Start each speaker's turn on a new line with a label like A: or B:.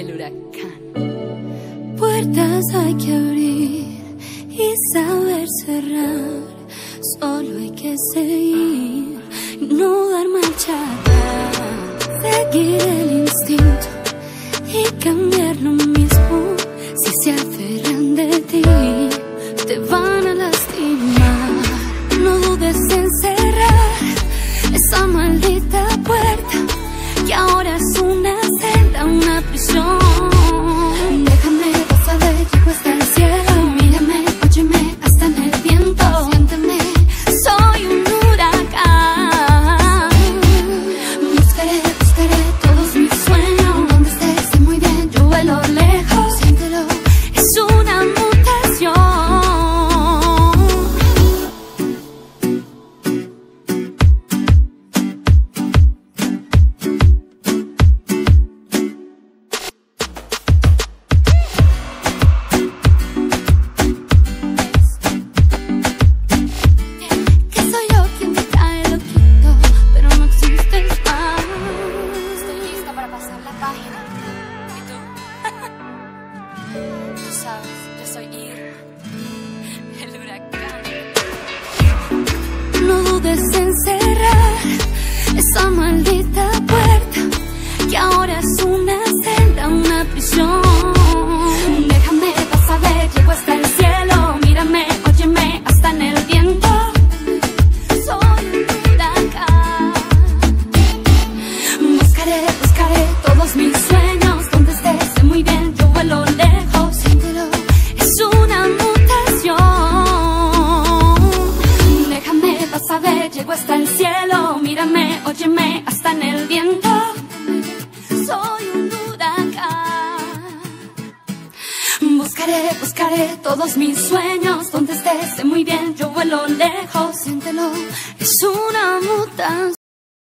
A: El huracán.
B: Puertas hay que abrir y saber cerrar. Solo hay que seguir y no dar marcha atrás. Seguir el instinto y cambiar lo mismo. Si se aferran de ti, te van a lastimar. No dudes en cerrar esa maldita puerta, que ahora es una celda, una prisión. Déjame pasar, llego hasta el cielo. Mírame, óyeme, hasta en el viento. Siénteme, soy un huracán. Buscaré todos mis sueños. Donde estés, sé muy bien, yo vuelo lejos. Siéntelo, es una mutación.
A: Tú sabes, yo soy Irma, el huracán.
B: No dudes en cerrar esa maldita puerta, que ahora es una celda, una prisión. Déjame pasar, llego hasta el cielo. Mírame, óyeme, hasta en el viento. Soy un huracán. Buscaré todos mis sueños. Donde estés, sé muy bien, yo vuelo lejos. Siéntelo, es una mutación. Déjame pasar, llego hasta el cielo. Mírame, óyeme, hasta en el viento. Soy un huracán. Buscaré todos mis sueños. Donde estés, sé muy bien, yo vuelo lejos. Siéntelo, es una mutación.